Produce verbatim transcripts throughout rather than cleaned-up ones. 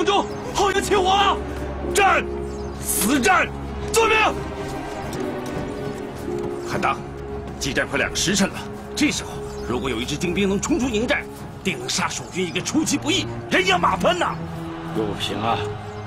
主，后营擒我啊！ 战，死战，遵命。 韩当，激战快两个时辰了，这时候如果有一支精兵能冲出营寨，定能杀蜀军一个出其不意，人仰马翻呐！ 陆平啊，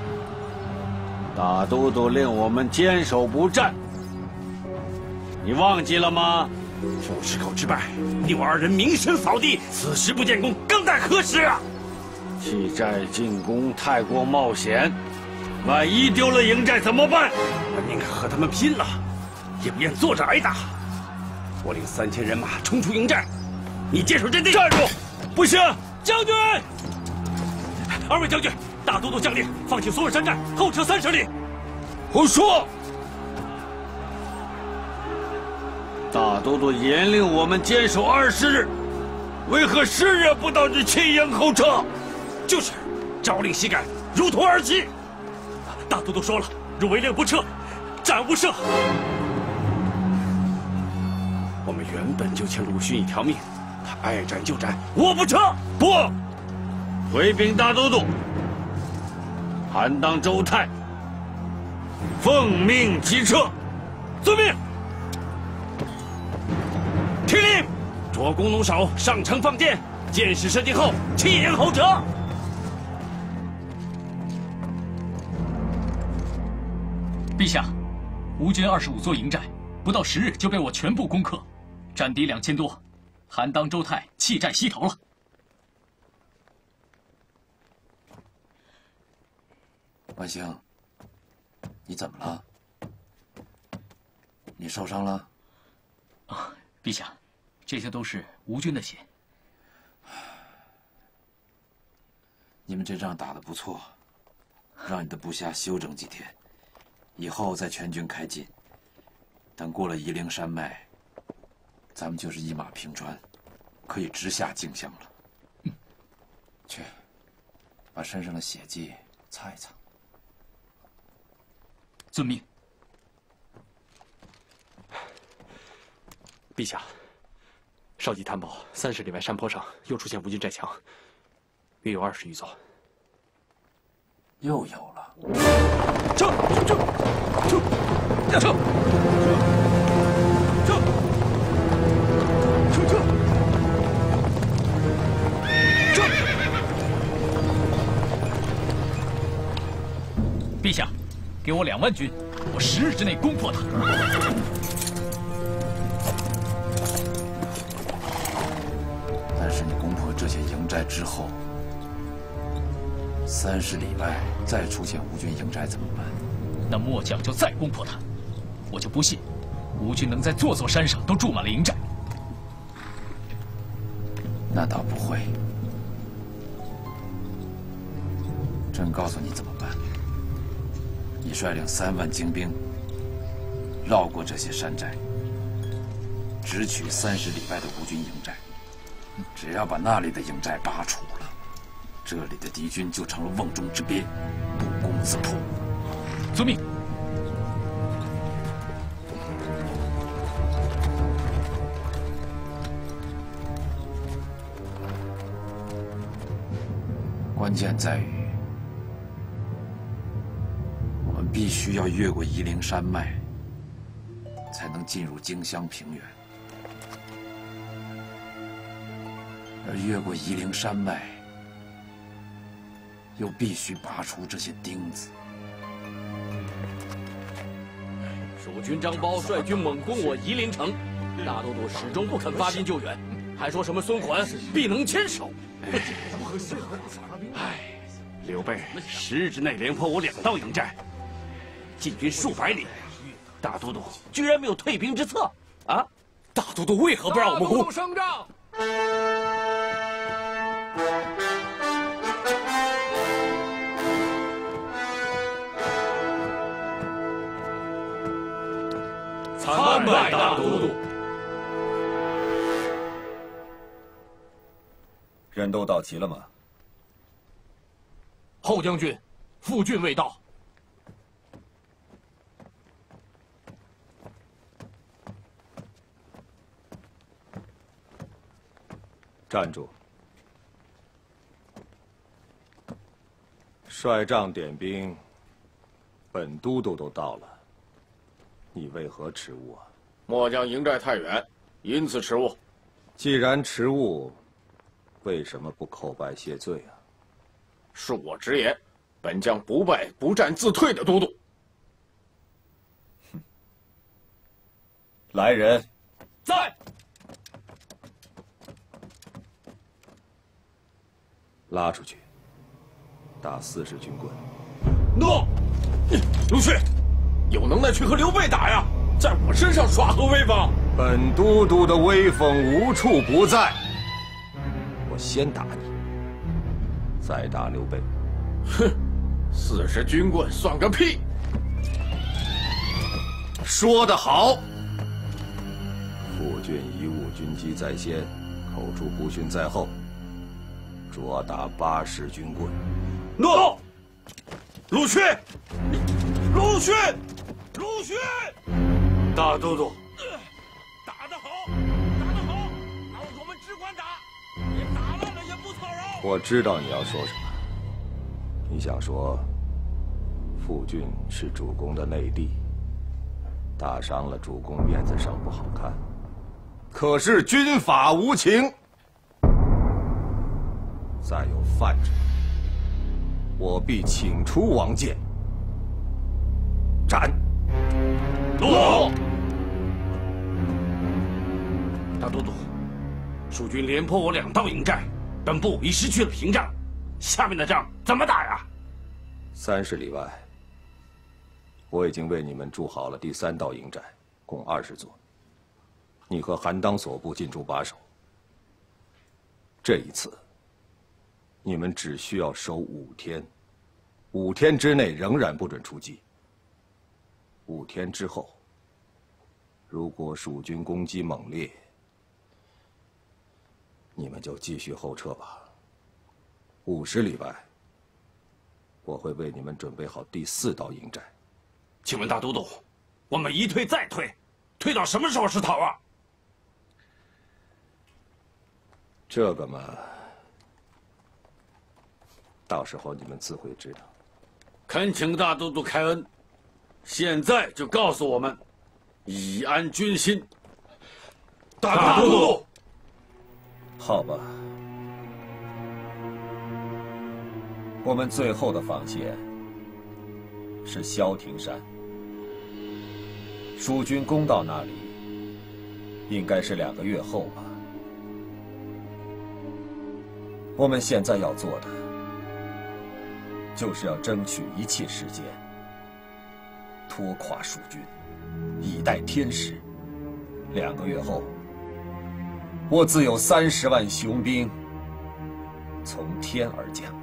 大都督令我们坚守不战，你忘记了吗？ 富池口之败，令我二人名声扫地，此时不建功，更待何时啊！ 弃寨进攻太过冒险，万一丢了营寨怎么办？ 我宁可和他们拼了，也不愿坐着挨打。我领三千人马冲出营寨，你坚守阵地。 站住！不行！ 将军，二位将军，大都督将令放弃所有山寨，后撤三十里。 胡说！ 大都督严令我们坚守二十日，为何十日不到就弃营后撤？ 就是，朝令夕改，如同儿戏。 大都督说了，若违令不撤，斩无赦。 我们原本就欠陆逊一条命，他爱斩就斩，我不撤。 不，回禀大都督，韩当、周泰，奉命即撤。 遵命。 听令，左弓弩手上城放箭，箭矢射尽后，弃营后撤。 陛下，吴军二十五座营寨，不到十日就被我全部攻克，战敌两千多，韩当、周泰弃寨西逃了。 万兴，你怎么了？你受伤了？ 啊，陛下，这些都是吴军的血。 你们这仗打得不错，让你的部下休整几天。以后再全军开进，等过了夷陵山脉，咱们就是一马平川，可以直下荆襄了。嗯，去，把身上的血迹擦一擦。 遵命。 陛下，少吉探报，三十里外山坡上又出现吴军寨墙，约有二十余座。 又有了。 撤！撤！撤！撤！撤！撤！撤！撤！撤！ 陛下，给我两万军，我十日之内攻破他。 但是你攻破这些营寨之后，三十里外再出现吴军营寨怎么办？ 那末将就再攻破他，我就不信吴军能在座座山上都筑满了营寨。 那倒不会。朕告诉你怎么办。你率领三万精兵，绕过这些山寨，直取三十里外的吴军营寨。只要把那里的营寨拔除了，这里的敌军就成了瓮中之鳖，不攻自破。 遵命。 关键在于，我们必须要越过夷陵山脉，才能进入荆襄平原。而越过夷陵山脉，又必须拔除这些钉子。 蜀军张苞率军猛攻我夷陵城，大都督始终不肯发兵救援，还说什么孙桓必能坚守。 唉，刘备十日之内连破我两道营寨，进军数百里，大都督居然没有退兵之策啊！ 大都督为何不让我们攻？ 大都督升帐。 参拜大都督。 人都到齐了吗？ 后将军，傅俊未到。 站住！ 帅帐点兵，本都督都到了，你为何迟误啊？ 末将营寨太远，因此迟误。 既然迟误，为什么不叩拜谢罪啊？ 恕我直言，本将不败不战自退的都督。 哼，来人， 在。 拉出去，打四十军棍。 诺，陆逊，有能耐去和刘备打呀，在我身上耍何威风？ 本都督的威风无处不在。我先打你，再打刘备。 哼，四十军棍算个屁！ 说得好。傅俊贻误军机在先，口出不逊在后。着打八十军棍。 诺。陆逊，陆逊，陆逊！ 大都督， 打得好，打得好！让我们只管打，也打烂了也不操劳。 我知道你要说什么。你想说，傅俊是主公的内弟，打伤了主公面子上不好看。可是军法无情。再有犯者，我必请出王剑，斩。 诺。 大都督，蜀军连破我两道营寨，本部已失去了屏障，下面的仗怎么打呀？ 三十里外，我已经为你们筑好了第三道营寨，共二十座。你和韩当所部进驻把守。这一次，你们只需要守五天，五天之内仍然不准出击。五天之后，如果蜀军攻击猛烈，你们就继续后撤吧。五十里外，我会为你们准备好第四道营寨。 请问大都督，我们一退再退，退到什么时候是讨啊？ 这个嘛，到时候你们自会知道。 恳请大都督开恩，现在就告诉我们，以安军心。 大都督， 好吧，我们最后的防线是萧亭山，蜀军攻到那里，应该是两个月后吧。我们现在要做的，就是要争取一切时间，拖垮蜀军，以待天时。两个月后，我自有三十万雄兵从天而降。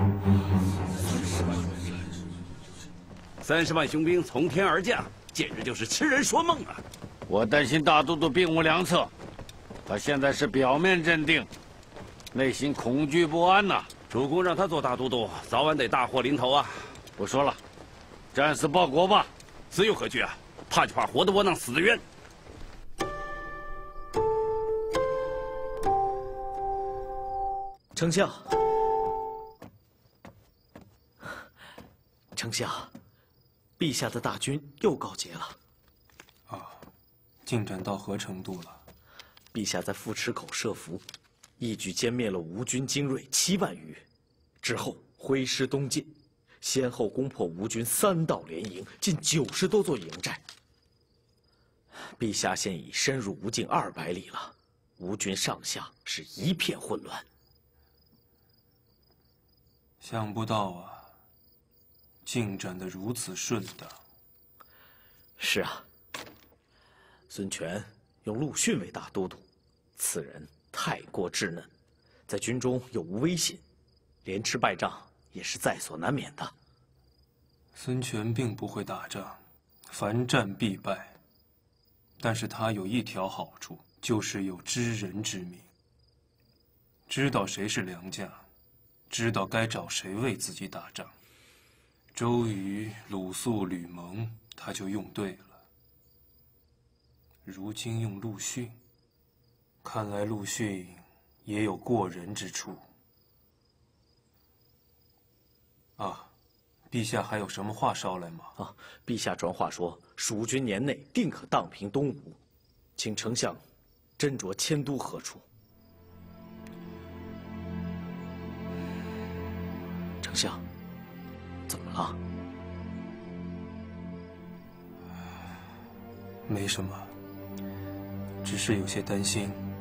三十万雄兵从天而降，简直就是痴人说梦啊！ 我担心大都督并无良策，他现在是表面镇定，内心恐惧不安呐、啊。 主公让他做大都督，早晚得大祸临头啊！ 不说了，战死报国吧。 死有何惧啊？怕就怕活的窝囊，死的冤。 丞相，丞相，陛下的大军又告捷了。 啊，进展到何程度了？ 陛下在富池口设伏，一举歼灭了吴军精锐七万余，之后挥师东进，先后攻破吴军三道连营，近九十多座营寨。陛下现已深入吴境二百里了，吴军上下是一片混乱。 想不到啊，进展得如此顺当。 是啊，孙权用陆逊为大都督，此人太过稚嫩，在军中又无威信，连吃败仗也是在所难免的。 孙权并不会打仗，凡战必败，但是他有一条好处，就是有知人之明，知道谁是良将，知道该找谁为自己打仗。周瑜、鲁肃、吕蒙，他就用对了。如今用陆逊，看来陆逊也有过人之处。啊， 陛下还有什么话捎来吗？ 啊，陛下传话说，蜀军年内定可荡平东吴，请丞相斟酌迁都何处。丞相，怎么了？ 没什么，只是有些担心。